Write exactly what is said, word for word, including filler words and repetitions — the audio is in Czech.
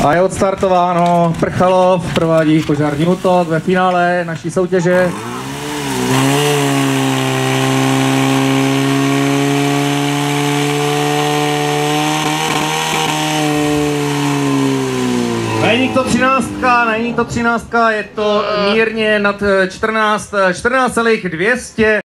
A je odstartováno. Prchalov provádí požární útok ve finále naší soutěže. Není to třináctka, není to třináctka, je to mírně nad čtrnáct, čtrnáct celých dvě stě.